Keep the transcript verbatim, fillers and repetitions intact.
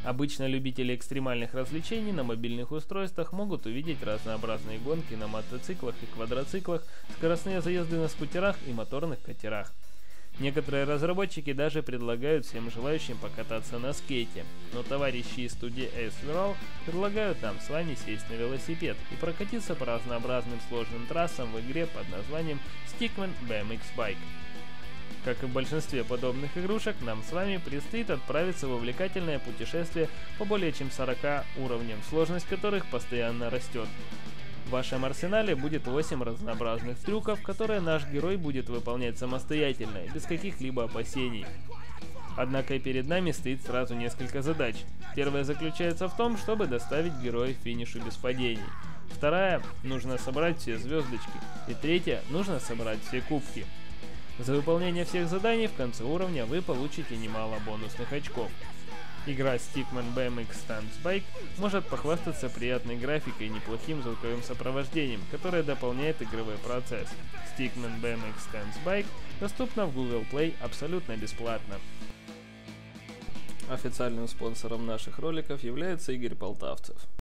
Обычно любители экстремальных развлечений на мобильных устройствах могут увидеть разнообразные гонки на мотоциклах и квадроциклах, скоростные заезды на скутерах и моторных катерах. Некоторые разработчики даже предлагают всем желающим покататься на скейте, но товарищи из студии Ace Viral предлагают нам с вами сесть на велосипед и прокатиться по разнообразным сложным трассам в игре под названием Stickman би эм икс Bike. Как и в большинстве подобных игрушек, нам с вами предстоит отправиться в увлекательное путешествие по более чем сорока уровням, сложность которых постоянно растет. В вашем арсенале будет восемь разнообразных трюков, которые наш герой будет выполнять самостоятельно, без каких-либо опасений. Однако и перед нами стоит сразу несколько задач. Первая заключается в том, чтобы доставить героя к финишу без падений. Вторая – нужно собрать все звездочки. И третья – нужно собрать все кубки. За выполнение всех заданий в конце уровня вы получите немало бонусных очков. Игра Stickman би эм икс Stunts Bike может похвастаться приятной графикой и неплохим звуковым сопровождением, которое дополняет игровой процесс. Stickman би эм икс Stunts Bike доступна в Google Play абсолютно бесплатно. Официальным спонсором наших роликов является Игорь Полтавцев.